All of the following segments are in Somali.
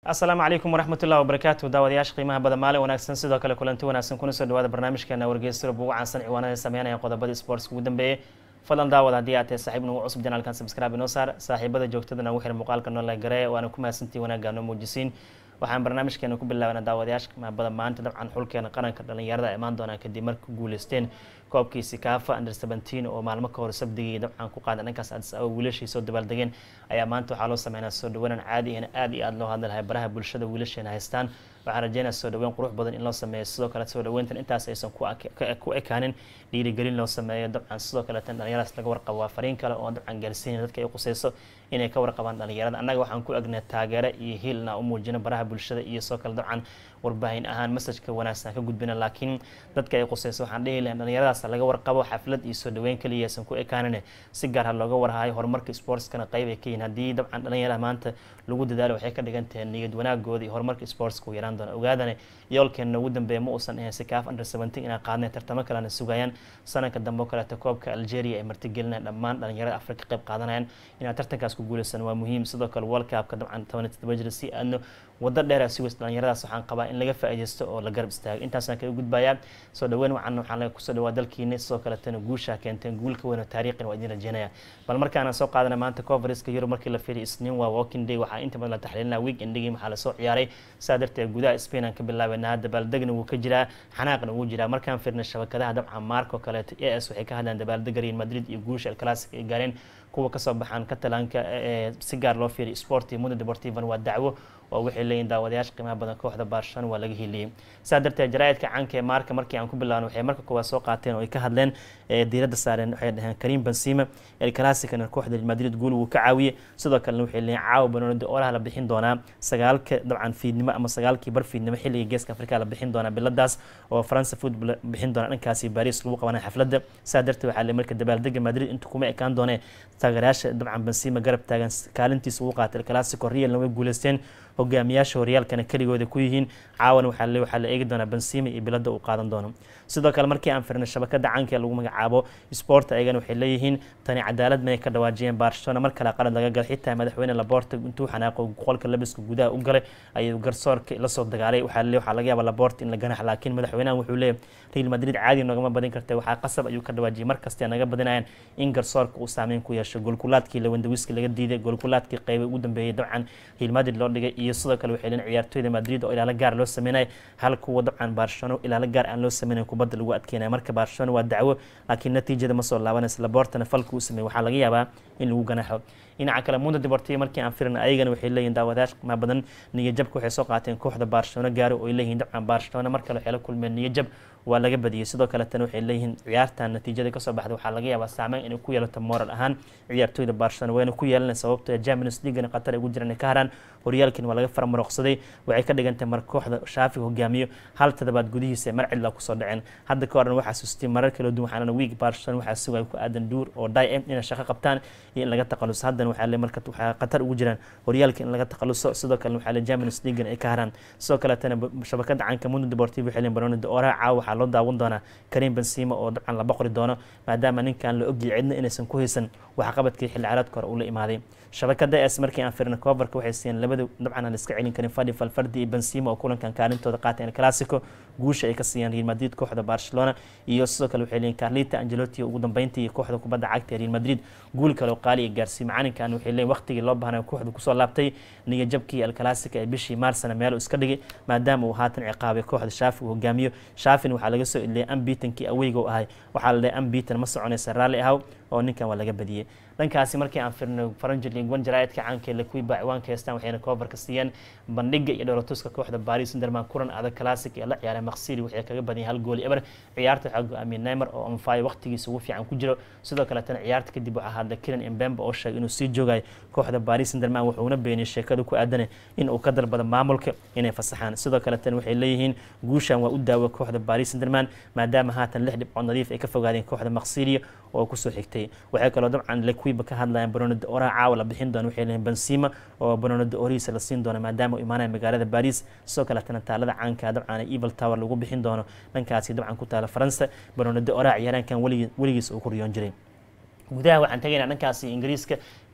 السلام عليكم ورحمة الله وبركاته داودياش قيمها بدل مالي وناكسن سيدو كلا كلنتو وناكسن كونو سو دواada barnaamijkeena wargeysta buu caansan ciwaanada sameynaya qodobada sports ugu dambeeyay fadlan daawada hadii aad tahay saaxiib nagu cusub janaalkan subscribe inoo saar saaxiibada joogtadana ugu xiran muuqaalka noo la gareey waana ku mahadsantii wanaagga noo muujisiin waxaan barnaamijkeena ku bilaabanaa daawadayaasha badan maanta dabcan xulkeena qaranka dhalinyarada imaan doona kadib markii guuleysteen koobkiisa kaafa under 17 oo maalmo ka hor sabdigii dabcan ku qaadan dhankaas Addis Ababa wiilashiisa soo dabaaldegeen ayaa maanta waxaa loo sameynaa soo dhawaanaan caadi ah aad iyo aad loo hadlahay baraha bulshada wiilasheena haystaan waxaan rajeynayaa soo dhaweyn qurux badan in loo sameeyo sidoo kale soo dhaweyntan intaas aysan ku ekaanin dhiirigelin loo sameeyo dabcan sidoo kale tan dhalinyaradaas laga warqabo waa fariin kale oo dabcan gaarsiin dadka ay qusayso inay ka warqabaan dhalinyarada annaga waxaan ku agnaa taageero iyo hiilna u muujino baraha bulshada iyo soo kale dabcan warbaahin ahaan message-ka wanaagsan ka gudbina laakiin dadka ay qusayso waxaan dhihi lahaa dhalinyaradaas laga warqabo xaflad iyo soo dhaweyn kaliya aysan ku ekaanin si gaar ah looga warhayo horumarka sportskana qayb ay ka yihiin haddii dabcan dhalinyarada maanta lagu dadaalo waxay ka dhigan tahay niyad wanaagooda iyo horumarka sportska u yaraan doona ogaadana yoolkeena ugu dambeeya ma uusan ahayn sikaaf under 17 inay qaadnay tartamo kalena sugayaan sanadka dambe oo kaleeto koobka Algeria ay martigelinayaan dhammaan dhalinyarada Afrika qayb qaadanayaan inay tartankaas ku guuleysan waa muhiim sidoo kale World Cup-ka dabcan 17 jir si aadno wada dheer si weys dhalinyaradaas waxaan qabaa in laga faa'iideysto oo la garab istaago intaasna ka gudbaya soo dhaweyn waxaan la ku soo dhawaad dalkiina sidoo kale tan guusha keenteen guulka weyn oo taariikhin waa idin rajeynaya bal markaan soo qaadana maanta conference-ka Europe markii la fiiriyo Isniin waa walking day waxa inta badan la taxliilinaa weekend-gii maxaa la soo ciyaaray saadartay gudaha Spain aan ka bilaabanaa dabaaldegna wuu ka jiraa xanaaqna wuu jiraa markaan fiirno shabakadaha dabcan Marco kale AS waxay ka hadlaan dabaaldega Real Madrid iyo guusha El Clasico ay gaareen kuwa ka soo baxaan Catalanka si gaar loo fiiriyo Sport iyo Mundo Deportivo waa dacwo oo waxay leeyihiin daawadayaasha qiimaha badan kooxda Barcelona waa laga heliyay saadartay jaraa'idka caanka ee Marca markii aan ku bilaabno waxay marka koowaad soo qaateen oo ay ka hadleen diiradda saareen waxay dhahaan Karim Benzema El Clasico kooxda Real Madrid gool uu ka caawiyay sidoo kale waxay leeyihiin caawa Bernardo Oraha la bixin doonaa sagaalka dabcan fiidnimo ama sagaalkii bar fiidnimo xilliga geeska Afrika la bixin doonaa biladaas oo France Football bixin doona dhankaasi Paris lagu qabanay xafladda saadartay waxaa la marka dabaaldega Madrid inta kuma ekaan doonee taageerayaasha dabcan Benzema garab taagan kaalintiisa uu qaatay El Clasico Real way guuleysteen hogaamiyaasha horyaalkana kaligooda ku yihiin caawan waxaa la eegi doonaa Benzema iyo bilada uu qaadan doono sidoo kale markii aan firnay shabakada caanka ee lagu magacaabo Sport ayagana waxay leeyihiin tani cadaalad ma ka dhawaajiyeen Barcelona mar kale qalad laga gal xitaa madaxweyne Laporte intuu xanaaqo qolka labiska gudaha u galay ayuu garsoorka la soo dagaalay waxaa laga yaabaa Laporte in la ganax laakiin madaxweynaha wuxuu leeyahay Real Madrid caadi noogama badin kartay waxaa qasab ayuu ka dhawaajiyay markasta naga badinayaan in garsoorka uu saameyn ku yeesho goolkulaadkii Lewandowski laga diiday goolkulaadkii qayb ugu dambeeyay dabcan Real Madrid loo dhigay iyo sidoo kale waxay leeyihiin ciyaartoyda Madrid oo ilaala gaar loo sameeyay hal kuwa dabcan Barcelona ilaala gaar aan loo sameeyay kubadda lagu adkeynay marka Barcelona waa dacwo laakiin natiijada ma soo laabanaysa Laporte falku uu sameeyay waxaa laga yaabaa in lagu ganaxo dhinaca kale Mundo Deportivo markii aan fiirnay ayagana waxay leeyihiin daawadayaasha ma badan niyad jabka waxay soo qaateen kooxda Barcelona gaar oo ay leeyihiin dabcan Barcelona marka la xilo kulmeen niyad jab waa laga badiyay sidoo kale tan waxay leeyihiin ciyaartan natiijada ka soo baxday waxaa laga yaabaa saameyn inay ku yeelato moral ahaan ciyaartoyda Barcelona wayna ku yeelanaysaa sababtoo ah Champions League qatar ay ugu jiraan ka haraan horyaalkan waa laga farmaroqsaday waxay ka dhigantay mar kooxda Xavi hogaamiyo hal toddobaad gudihiisa mar cid la ku soo dhaceen hadda ka horna waxa xasuustay marar kala duwan waxaana week Barcelona waxa sugay ku aadan duur oo DIM inay shaqo qabtaan iyo in laga taqaluso haddana waxaa la markaa waxa qatar ugu jiraan horyaalkan in laga taqaluso sidoo kale waxaa la Champions League ay ka haraan sidoo kale tan shabakada caanka Mundo Deportivo waxay leeyihiin Bernardo Oraha caawa waxaa loo daawan doonaa Karim Benzema oo dabcan la boqori doono maadaama ninkan la ogyahay cidna inaysan ku haysan waxa qabadkii xilli ciyaareedka hore uu la imaaday shabakada AS markii aan fiirnay coverka waxay siiyeen labada dabcan aan iska celin karin Fadi Valverde iyo Benzema oo kulankan kaalintooda qaatay El Clasico guusha ay ka siiyeen Real Madrid kooxda Barcelona iyo sidoo kale waxay leeyihiin Carlito Ancelotti ugu dambeyntii kooxda kubadda cagta Real Madrid guul kale oo qaali ah gaarsiin macalinkan waxay leeyihiin waqtigii loo baahnaa kooxda ku soo laabtay niyad jabkii El Clasico ee bishii Maarsna meel iska dhigay maadaama uu haatan ciqaabay kooxda Xavi uu hogaamiyo Xavi waxaa laga soo ilay unbeaten-kii awayga u ahay waxaa la leeyahay unbeaten ma soconaysa rally ahaw oo ninkan waa laga badiyay dhankaasi markii aan firno French League 1 jaraa'idka caanka la kuwi baaciwaanka heestaan waxayna coverka siiyeen bandhiga iyo dhoolatuska kooxda Paris Saint-Germain kulan adag classic ee la ciyaaray Marseille waxay kaga badiyay hal gool eber ciyaarta waxaa go'aamiyay Neymar oo on fire waqtigiisa ugu fiican ku jiro sidoo kale tan ciyaarta kadib waxaa hadla Kylian Mbappe oo sheegay inuu sii joogay kooxda Paris Saint-Germain wuxuuna beeniyay sheekada ku aadan in uu ka dalbado maamulka inay fasaxaan sidoo kale tan waxay leeyihiin guushan waa u daawo kooxda Paris Saint-Germain maadaama haatan 6 dhibcood nadiif ay ka fogaadeen kooxda Marseille oo ku soo xigtay waxay kaloo dabcan la kuwi ka hadlayaan Bernardo Oraha caawa la bixin doona waxay leeyihiin Benzema oo Bernardo Oraha la siin doona maadaama uu imaanay magaalada Paris sidoo kale tan taalada caanka dabcan Eiffel Tower lagu bixin doono dhankaasi dabcan ku taala Faransa Bernardo Oraha ciyaaraankan waligiis uu ku riyoon jiray gudaha waxaan tagaynaa dhankaasi Ingiriiska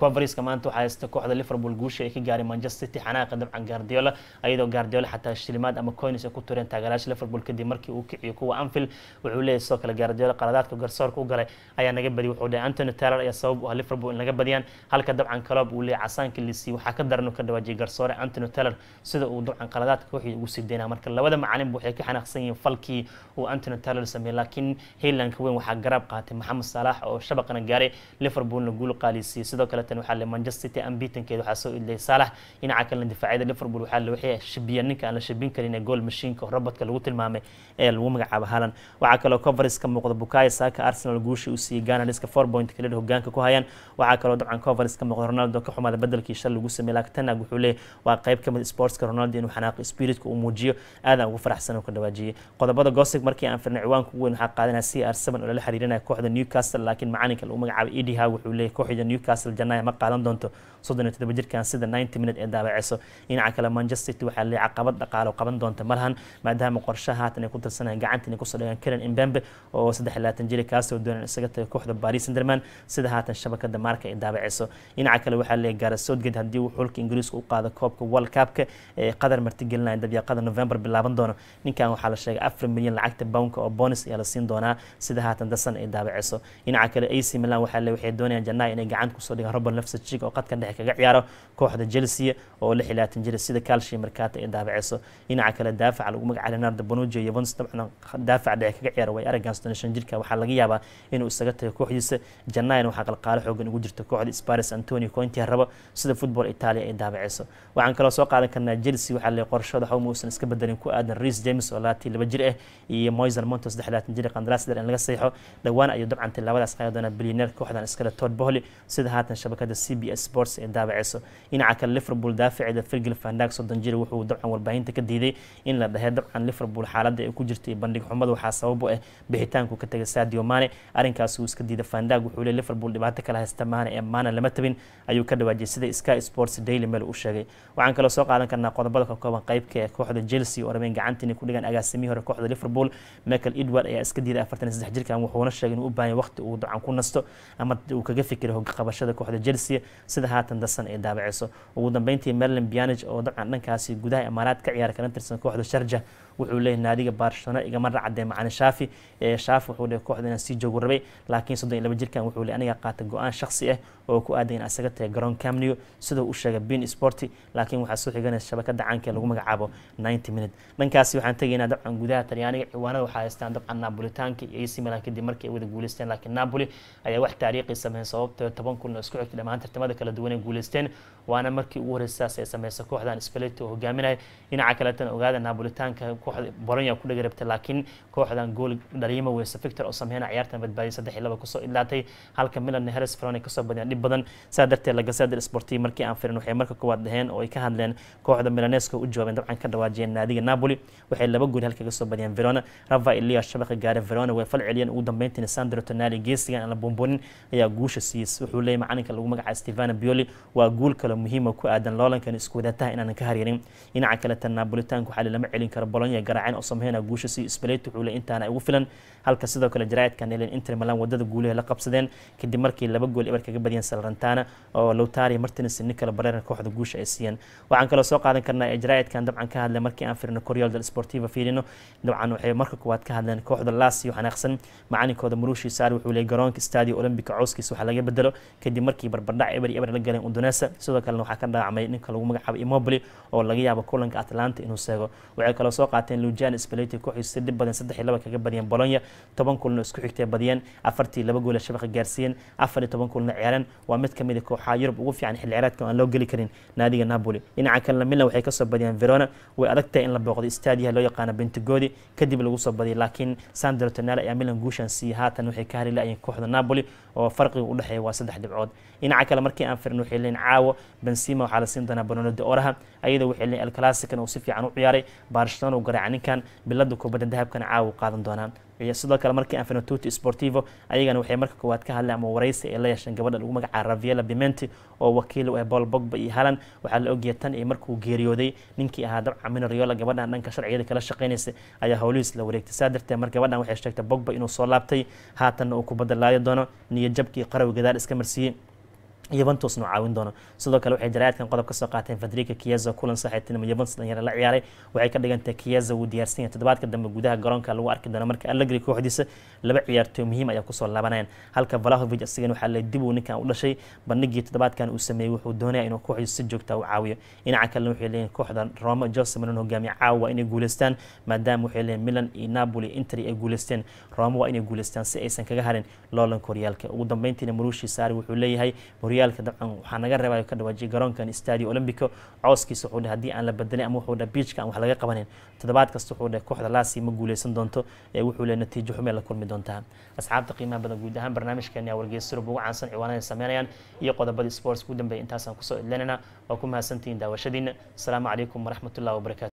Quavariska maanta waxaa haysta kooxda Liverpool guusha ay ka gaaray Manchester City xanaaqa dabcan Guardiola ayadoo Guardiola xataa shilimaad ama coins ay ku tureen taageerayaasha Liverpool kadib markii uu kiciyo kuwa Anfield wuxuu leeyahay sidoo kale Guardiola qaladaadka garsoorka u galay ayaa naga badiyay wuxuu dhahay Anthony Taylor ayaa sabab u ah Liverpool in laga badiyaan halka dabcan Klopp uu leeyahay casaanka Lisi waxaa ka daran ka dhawaajiyay garsoore Anthony Taylor sida uu dabcan qaladaadka kooxda ugu sii deynaa marka labada macallin waxay ka xanaaqsan yihiin falkii uu Anthony Taylor sameeyay laakiin Haaland weyn waxaa garab qaatay Mohamed Salah oo shabaqana gaaray Liverpoolna guul qaalisay sidoo kale tan waxaa le Manchester City unbeatenkeeda waxaa soo ilay Salah dhinaca kale difaacida Liverpool waxaa la wixii shabiyan ninka aan la shabin karin goal machine ka robot-ka lagu tilmaamay ee lagu magacaabo Haaland waxaa kale oo Covers ka muuqda Bukayo Saka Arsenal guusha uu siiyay Gunners 4 point kale hogaanka ku hayaan waxaa kale oo dabcan Covers ka muuqda Ronaldo ka xumada bedelkii shal lagu sameeyay laakiin wuxuu leeyahay waa qayb ka mid sportska Ronaldo inuu xanaaqo spiritka uu muujiyo aad ugu faraxsan oo ka dhawaajiyay qodobada gossip markii aan firnay ciwaanka ugu weyn waxaa qaadanaya CR7 oo la xiriirinaya kooxda Newcastle laakiin macalinka lagu magacaabo Eddie Howe wuxuu leeyahay kooxda Newcastle Janaayo ma qaadan doonto 37 jirkan sida 90 minute ee daabaceyso dhinaca kale Manchester City waxaa leeyahay caqabad dhaqaale qaban doonta malahan maadaama qorshaha haatan ay ku tirsanayaan gacanta inay ku soo dhagaan Kylian Mbappe oo 33 jir kaas oo doonaya isaga tago kooxda Paris Saint-Germain sida haatan shabakada Marca ay daabaceyso dhinaca kale waxaa leeyahay Gareth Southgate hadii uu xulka Ingiriiska u qaado koobka World Cup-ka ee qadar martigelinaya dabiiqada November bilaaban doono ninkan waxaa la sheegay 4 milyan lacagta pound oo bonus ayaa la siin doonaa sida haatan dasan ay daabaceyso dhinaca kale AC Milan waxaa leeyahay waxay doonayaan Janaayo inay gacanta ku soo dhigaan Robert Lewandowski oo qadka dhexe kaga ciyaaro kooxda Chelsea oo 26 jir sida Calcio Mercato ay daabaceyso dhinaca kale daafaca lagu magacaabo Leonardo Bonucci iyo Juventus dabcan daafaca dhexe kaga ciyaaro way Aragon 25 jirka waxaa laga yaabaa inuu isaga tago kooxdiisa Janaayo waxaa qalqaalo xoogan ugu jirta kooxda Spurs Antonio Conte rabo sida football Italia ay daabaceyso waxaan kala soo qaadan karnaa Chelsea waxaa la qorshada xawm uusan iska bedelin ku aadan Reece James oo 22 jir ah iyo Moises Montes 33 jir qandaraas in laga saxo dhawaan ayuu dabcan labadaas qayb doona billionaire kooxdan iskala Todd Boehly sida haatan shabakada CBS Sports ee daabaceyso dhinaca kale Liverpool daaficida Virgil van Dijk 30 jir wuxuu dabcan warbaahinta ka diiday in la dhahay dabcan Liverpool xaaladda ay ku jirtay bandhig xumada waxaa sabab u ah bixitaanku ka tagay Sadio Mane arrinkaas uu iska diiday van Dijk wuxuu leeyahay Liverpool dhibaato kala haysta Mane lama tabin ayuu ka dhawaajiyay sida Sky Sports Daily Mail uu sheegay waxaan kala soo qaadan karnaa qodobada ka kooban qaybka ee kooxda Chelsea oo rabeen gacantii ku dhigan agaasimihii hore kooxda Liverpool Michael Edwards ayaa iska diiday 43 jirkan wuxuuna sheegay inuu u baahan waqti uu dabcan ku nasto ama uu kaga fikiro hog qabashada kooxda Chelsea sida haatan dasan ay daabaceyso ugu dambeyntii Marouane Pjanic oo dabcan dhankaasi gudaha Imaaraat ka ciyaar kana tirsan kooxda Sharjah wuxuu leeyahay naadiga Barcelona igama racday macna Shaafi Shaaf wuxuu leeyahay kooxda inaan sii joogo rabay laakiin 32 jirkan wuxuu leeyahay aniga qaata go'aan shakhsi ah oo ku aadan in asaga tahay garoon Camp Nou sida uu sheegay Bein Sport laakiin waxaa soo xiganaya shabakada caanka lagu magacaabo 90 minute dhankaasi waxaan tagaynaa dabcan gudaha Talyaaniga ciwaanada waxaa haystaan dabcan Napolitanka iyo AC Milan kadib markii ay wada guuleysteen laakiin Napoli ayaa wax taariikhi sameeyay sababtoo 10 kulan isku xigtay dhammaan tartamada kala duwan ee guuleysteen waana markii ugu horeysay ay sameeyay kooxdan Spalletti oo hogaaminaya dhinaca kale tan ogaada Napolitanka kooxda Bologna ku dhagarabtay laakiin kooxdan gool dhaliimo weeysa Victor oo sameeyay ciyaartan badbaadiyay 3-2 ku soo ilaatay halka Milan Hellas Verona ka soo badiyay dhib badan sadartay la Gazzetta Sportiva markii aan firin waxay marka koowaad dhaheen oo ay ka hadleen kooxda Milanesco u jawaabeen dabcan ka dhawaajiyeen naadiga Napoli waxay laba gool halka ka soo badiyeen Verona Rafael Leao shabaqa gaaray Verona way fal celiyeen ugu dambeyntii Sandro Tonali geesigan la bombonin ayaa guusha siiyay wuxuu leeyahay macalinka lagu magacaabo Stefano Pioli waa gool kale muhiim ah ku aadan loolankan isku wadataha inaan ka haryeerin dhinaca kale tan Napolitanka waxaa lama celin karo Bologna garaaceen oo sameeyay guusha si Spalletti wuxuu leeyahay intaana ugu filan halka sidoo kale jaraa'idkan Milan Inter Milan wadada guulaha la qabsadeen kadib markii laba gool ibar kaga badiyeen Salernitana oo Lautaro Martinez Nicola Barella kooxda guusha ay siiyeen waxaan kala soo qaadan karnaa jaraa'idkan dabcan ka hadlay markii aan firino Corriere dello Sportivo fiirino dabcan waxay marka koowaad ka hadleen kooxda Lazio xanaaqsan macalinkooda Mauricio Sarri wuxuu leeyahay garoonka Stadio Olimpico cawskiisa waxa laga bedelo kadib markii barbardhac ibar la galeen Udinese sidoo kale waxaa ka dhaacmay ninka lagu magacaabo Immobile oo laga yaabo kulanka Atalanta inuu seego waxay kala soo qaateen Luciano Spalletti kooxdiisa dib badan 3-2 kaga badiyeen Bologna 10 kulan isku xigtay badiyeen 4-2 gool shabaqa gaarsiin 14 kulan ciyaareen waa mid kamid ah kooxaha Yurub ugu fiican xilli ciyaareedkan aan loo gali karin naadiga Napoli dhinaca kale Milan waxay ka soo badiyeen Verona way adagtay in la booqdo istaadiyaha loo yaqaan Bentegodi kadib lagu soo badiyay laakiin Sandro Tonali ayaa Milan guushan siiyay haatan waxay ka heli laayeen kooxda Napoli oo farqiga u dhaxeeya waa 3 dhibcood dhinaca kale markii aan firno waxay leeyihiin caawo Benzema waxaa la siin doonaa Ballon d'Or ayadoo waxay leeyihiin El Clasico oo si fiican u ciyaaray Barcelona oo garaacay ninkan bilada kubadda dahabkana caawo qaadan doonaan iyo sidoo kale markii aan firno Tutti Sportivo ayagana waxay marka koowaad ka hadleen ama wareysi ay la yeesheen gabadha lagu magacaabo Rafaela Pimenti oo wakiil u ah Paul Pogba iyo Haaland waxaa la ogyahay tan iyo markuu geeriyooday ninkii ahaa dabcan Mino Raiola gabadhan dhanka sharciyada kala shaqeynaysa ayaa howlihiis la wareegtay saadartay mar gabadhan waxay sheegtay Pogba inuu soo laabtay haatan uu kubadda laayo doono niyad jabkii qaraw gadaal iska marsiiyay Juventus noo caawin doono sidoo kale waxay jaraa'idkan qodob ka soo qaateen Federico Chiesa kulan saaxiibtinimo Juventus dhalinyaro la ciyaaray waxay ka dhigantay Chiesa uu diyaarsan yahay toddobaadka dambe gudaha garoonka lagu arki doono marka Allegri kooxdiisa laba ciyaartoy muhiim ayaa ku soo laabanayaan halka Vlahovic asigana waxa la dib uu ninkan u dhashay bandhigii toddobaadkan uu sameeyay wuxuu doonayaa inuu kooxdiisa si joogto ah u caawiyo dhinaca kale waxay leeyihiin kooxda Roma Jose Mourinho hogaamiye caawa inay guuleystaan maadaama waxay leeyihiin Milan iyo Napoli Inter ay guuleysteen Roma waa inay guuleystaan si aysan kaga harin loolanka horyaalka ugu dambeyntiina Marushi Sarri wuxuu leeyahay horyaalka dabcan naga reebayo ka dhawaajiyay garoonkan Stadio Olimpico cooskiisa wuxuu dhahay haddii aan la bedelin ama wuxuu dhahay beachka aan wax laga qabanin toddobaad kasta wuxuu dhahay kooxda Lazio ma guuleysan doonto ee wuxuu leeyahay natiijo xumo la kulmi doontaa asxaabta qiimaha badan guud ahaan barnaamijkeena wargeysyada ugu caansan ciwaanada sameynayaan iyo qodobada sports ugu dambeeyay intaas aan ku soo idlinayna waa ku mahadsantihiin daawashadiina assalaamu calaykum waraxmatullaahi wabarakaatuh